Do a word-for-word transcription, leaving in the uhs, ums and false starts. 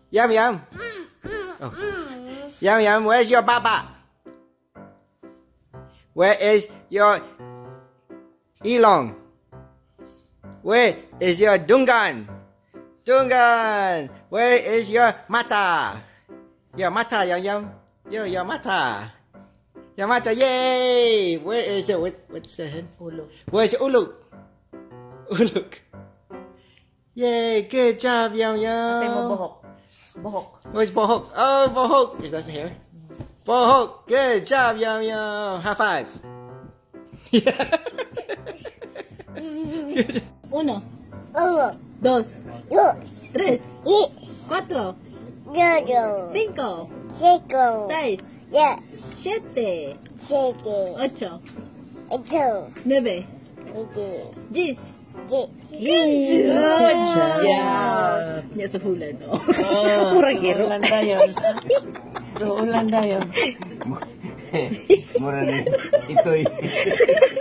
Yum Yum. Oh. Yum Yum, where's your Baba? Where is your Ilong? Where is your Dungan? Dungan, where is your Mata? Your Mata, Yum Yum. Your, your Mata. Your Mata, yay! Where is it? What, what's the head? Uluk. Where's Uluk? Uluk. Yay, good job, Yum Yum. Say mo bohok. Bohok. Where's Bohok? Oh, Bohok. Is that hair? Bohok. Good job, Yum Yum. High five. Uno, Uno, dos, dos, tres, tres, cuatro, cuatro, cinco, cinco, seis, seis, siete, siete, ocho, ocho, nueve, nueve, diez. diez. Good job! Nya sa hula, no? Murang giro. Ulan dayon. So, ulan dayon. Mura ni ito'y.